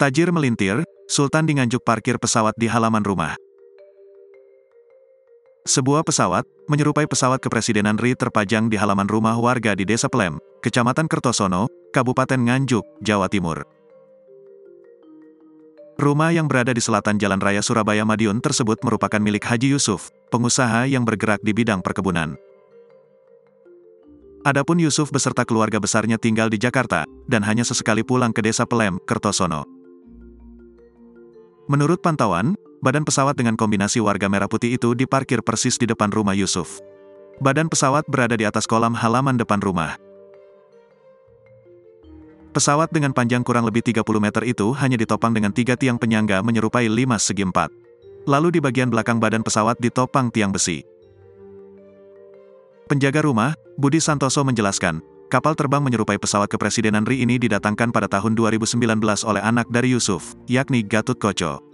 Tajir melintir, Sultan di Nganjuk parkir pesawat di halaman rumah. Sebuah pesawat, menyerupai pesawat kepresidenan RI terpajang di halaman rumah warga di Desa Pelem, Kecamatan Kertosono, Kabupaten Nganjuk, Jawa Timur. Rumah yang berada di selatan Jalan Raya Surabaya Madiun tersebut merupakan milik Haji Yusuf, pengusaha yang bergerak di bidang perkebunan. Adapun Yusuf beserta keluarga besarnya tinggal di Jakarta, dan hanya sesekali pulang ke Desa Pelem, Kertosono. Menurut pantauan, badan pesawat dengan kombinasi warga merah putih itu diparkir persis di depan rumah Yusuf. Badan pesawat berada di atas kolam halaman depan rumah. Pesawat dengan panjang kurang lebih 30 meter itu hanya ditopang dengan 3 tiang penyangga menyerupai 5 segi 4. Lalu di bagian belakang badan pesawat ditopang tiang besi. Penjaga rumah, Budi Santoso menjelaskan, kapal terbang menyerupai pesawat kepresidenan RI ini didatangkan pada tahun 2019 oleh anak dari Yusuf, yakni Gatot Koco.